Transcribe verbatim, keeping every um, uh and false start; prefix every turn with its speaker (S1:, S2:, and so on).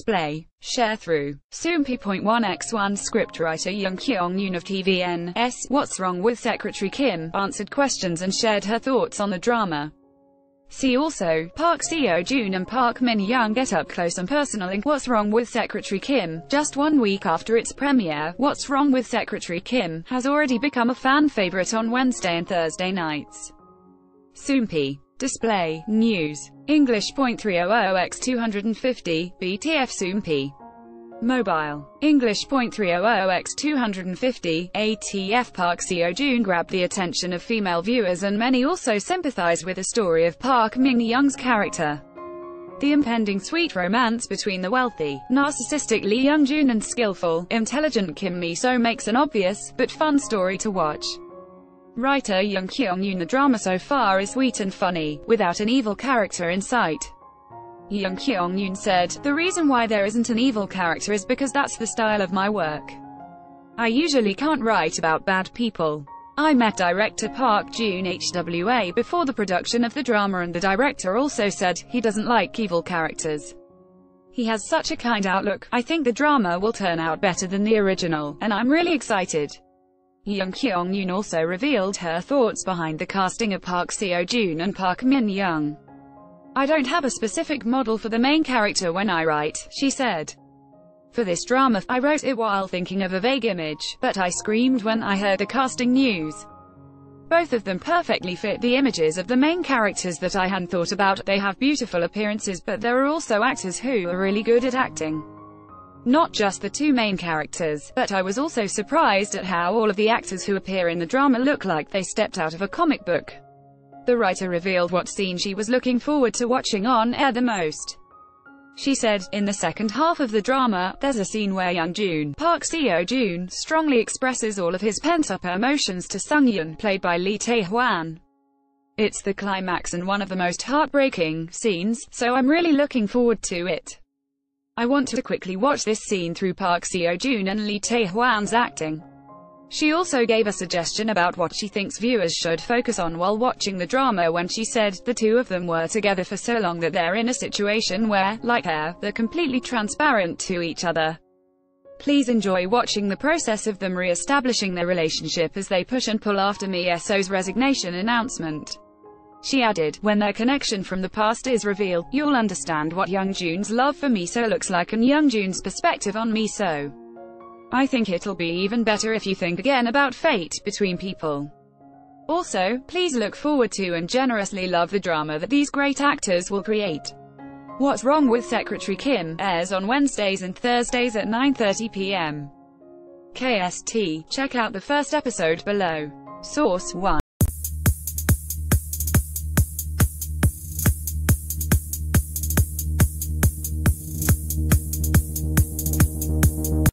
S1: display, share through. Soompi point one by one scriptwriter Young Kyung-yoon of T V N's What's Wrong with Secretary Kim answered questions and shared her thoughts on the drama. See also, Park Seo-joon and Park Min-young get up close and personal in What's Wrong with Secretary Kim. Just one week after its premiere, What's Wrong with Secretary Kim has already become a fan favorite on Wednesday and Thursday nights. Soompi. Display, news. English point three hundred by two fifty, B T F Soompi. Mobile. English point three hundred by two fifty, A T F Park Seo-joon grabbed the attention of female viewers and many also sympathized with the story of Park Min-young's character. The impending sweet romance between the wealthy, narcissistic Lee Young-joon and skillful, intelligent Kim Mi-so makes an obvious, but fun story to watch. Writer Young Kyung-yoon. The drama so far is sweet and funny, without an evil character in sight. Young Kyung-yoon said, "The reason why there isn't an evil character is because that's the style of my work. I usually can't write about bad people." I met director Park Joon-hwa before the production of the drama and the director also said, he doesn't like evil characters. He has such a kind outlook. I think the drama will turn out better than the original, and I'm really excited. Young Kyung-yoon also revealed her thoughts behind the casting of Park Seo-joon and Park Min-young. "I don't have a specific model for the main character when I write," she said. "For this drama, I wrote it while thinking of a vague image, but I screamed when I heard the casting news. Both of them perfectly fit the images of the main characters that I hadn't thought about. They have beautiful appearances, but there are also actors who are really good at acting. Not just the two main characters, but I was also surprised at how all of the actors who appear in the drama look like they stepped out of a comic book." The writer revealed what scene she was looking forward to watching on air the most. She said, "In the second half of the drama, there's a scene where Young-joon, Park Seo-joon, strongly expresses all of his pent-up emotions to Sung-yoon, played by Lee Tae-hwan. It's the climax and one of the most heartbreaking scenes, so I'm really looking forward to it. I want to quickly watch this scene through Park Seo-joon and Lee Tae-hwan's acting." She also gave a suggestion about what she thinks viewers should focus on while watching the drama when she said, "The two of them were together for so long that they're in a situation where, like air, they're completely transparent to each other. Please enjoy watching the process of them re-establishing their relationship as they push and pull after Mi-so's resignation announcement." She added, "When their connection from the past is revealed, you'll understand what Young-joon's love for Mi-so looks like and Young-joon's perspective on Mi-so. I think it'll be even better if you think again about fate between people. Also, please look forward to and generously love the drama that these great actors will create." What's Wrong with Secretary Kim airs on Wednesdays and Thursdays at nine thirty p m K S T. Check out the first episode below. Source one.